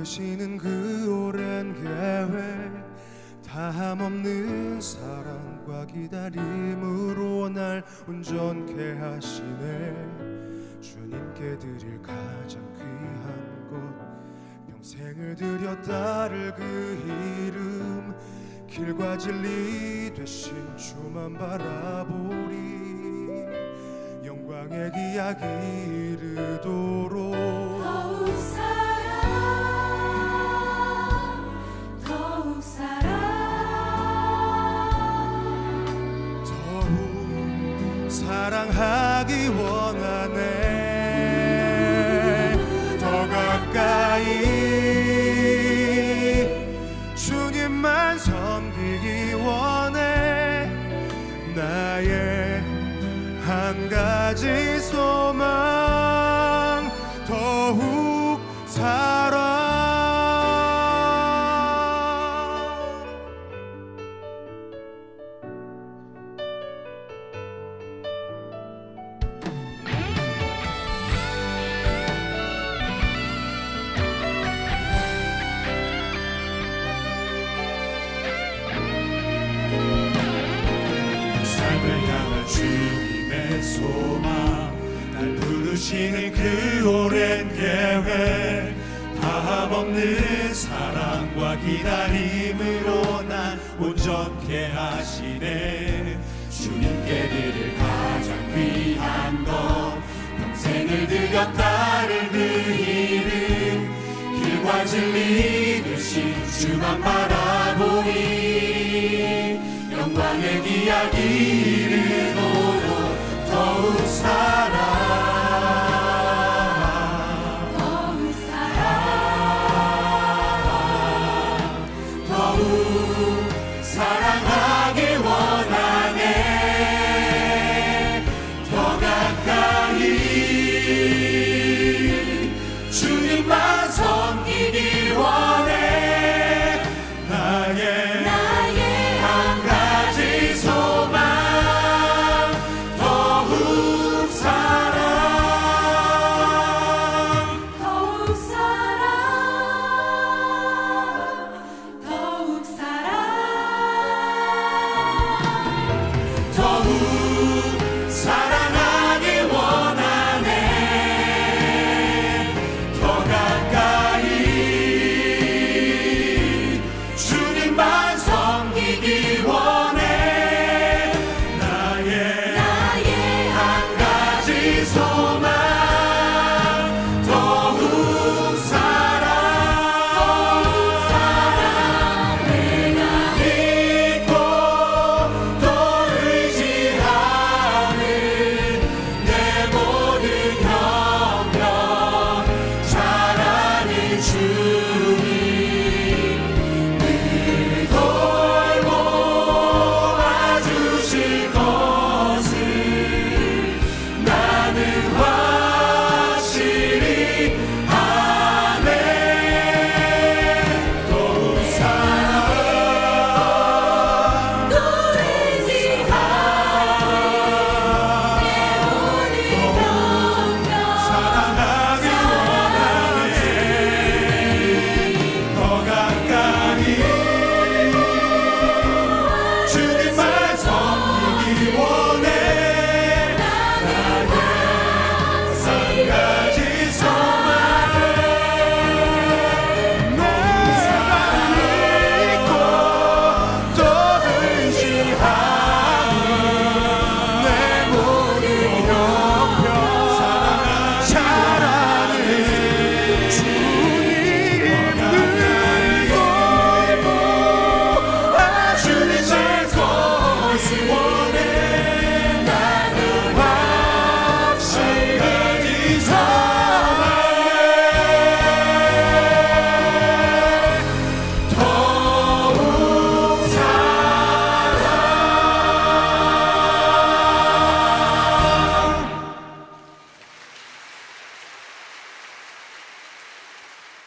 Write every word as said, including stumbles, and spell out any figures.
부르시는 그 오랜 계획, 다함없는 사랑과 기다림으로 날 온전케 하시네. 주님께 드릴 가장 귀한 것, 평생을 들여 따를 그 이름, 길과 진리 되신 주만 바라보리. 영광의 기약 이르도록 더욱 사랑, 더욱 사랑, 더욱 사랑하기 원하네. 더 가까이 주님만 섬기기 원해. 나의 한 가지 소망, 더욱 사랑. 주님의 소망, 날 부르시는 그 오랜 계획, 다함없는 사랑과 기다림으로 난 온전케 하시네. 주님께 드릴 가장 귀한 것, 평생을 들여 따를 그 이름, 길과 진리 되신 주만 바라보니 영광의 기약 이르도록